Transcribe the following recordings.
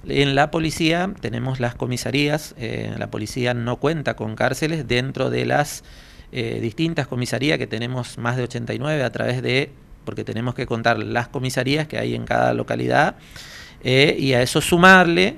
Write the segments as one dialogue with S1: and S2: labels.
S1: En la policía tenemos las comisarías, la policía no cuenta con cárceles dentro de las distintas comisarías, que tenemos más de 89 a través de, porque tenemos que contar las comisarías que hay en cada localidad. Y a eso sumarle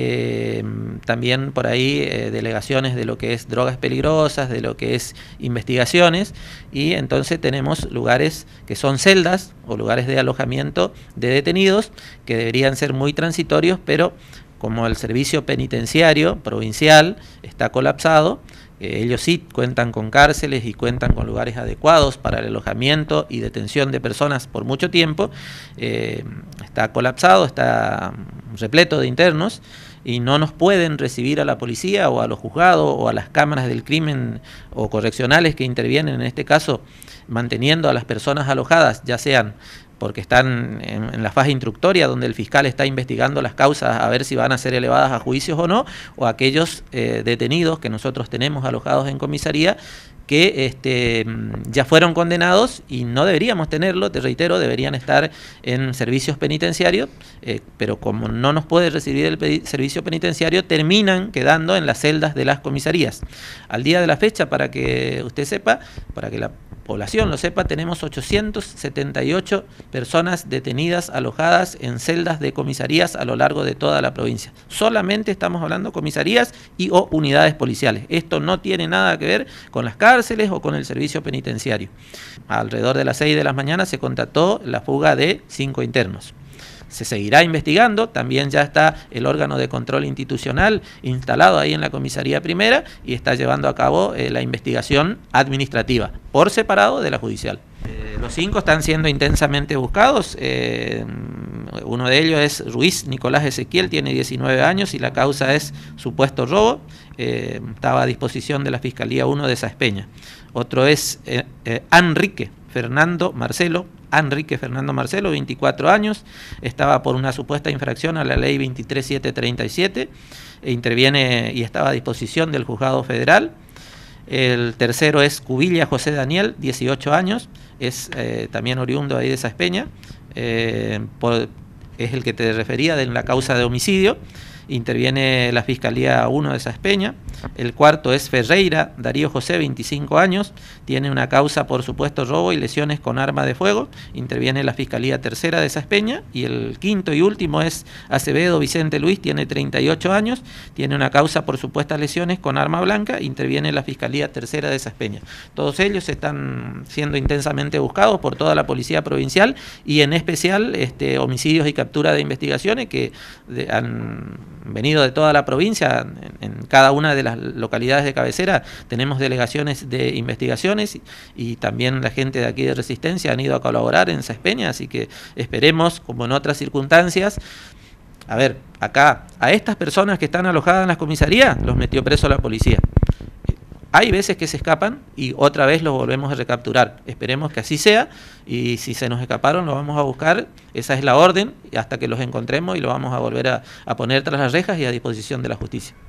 S1: también por ahí delegaciones de lo que es drogas peligrosas, de lo que es investigaciones, y entonces tenemos lugares que son celdas o lugares de alojamiento de detenidos que deberían ser muy transitorios, pero como el servicio penitenciario provincial está colapsado, ellos sí cuentan con cárceles y cuentan con lugares adecuados para el alojamiento y detención de personas por mucho tiempo. Está colapsado, está repleto de internos y no nos pueden recibir a la policía o a los juzgados o a las cámaras del crimen o correccionales que intervienen en este caso, manteniendo a las personas alojadas, ya sean porque están en la fase instructoria donde el fiscal está investigando las causas a ver si van a ser elevadas a juicios o no, o aquellos detenidos que nosotros tenemos alojados en comisaría que ya fueron condenados y no deberíamos tenerlo, te reitero, deberían estar en servicios penitenciarios, pero como no nos puede recibir el servicio penitenciario, terminan quedando en las celdas de las comisarías. Al día de la fecha, para que usted sepa, para que la población lo sepa, tenemos 878 personas detenidas, alojadas en celdas de comisarías a lo largo de toda la provincia. Solamente estamos hablando de comisarías y o unidades policiales. Esto no tiene nada que ver con las cárceles o con el servicio penitenciario. Alrededor de las 6 de la mañana se constató la fuga de 5 internos. Se seguirá investigando, también ya está el órgano de control institucional instalado ahí en la comisaría primera y está llevando a cabo la investigación administrativa, por separado de la judicial. Los 5 están siendo intensamente buscados, uno de ellos es Ruiz Nicolás Ezequiel, tiene 19 años y la causa es supuesto robo, estaba a disposición de la Fiscalía 1 de Saspeña. Otro es Enrique Fernando Marcelo, 24 años, estaba por una supuesta infracción a la ley 23737, interviene y estaba a disposición del juzgado federal. El tercero es Cubilla José Daniel, 18 años, es también oriundo ahí de Saspeña, es el que te refería en la causa de homicidio, interviene la Fiscalía 1 de Saspeña. El cuarto es Ferreira Darío José, 25 años, tiene una causa por supuesto robo y lesiones con arma de fuego, interviene la Fiscalía 3 de Saspeña. Y el quinto y último es Acevedo Vicente Luis, tiene 38 años, tiene una causa por supuestas lesiones con arma blanca, interviene la Fiscalía 3 de Saspeña. Todos ellos están siendo intensamente buscados por toda la policía provincial y en especial homicidios y captura de investigaciones que han venido de toda la provincia. En cada una de las localidades de cabecera tenemos delegaciones de investigaciones y también la gente de aquí de Resistencia han ido a colaborar en Saspeña, así que esperemos, como en otras circunstancias, a ver, acá, a estas personas que están alojadas en las comisarías, los metió preso la policía. Hay veces que se escapan y otra vez los volvemos a recapturar. Esperemos que así sea y si se nos escaparon los vamos a buscar. Esa es la orden hasta que los encontremos y los vamos a volver a poner tras las rejas y a disposición de la justicia.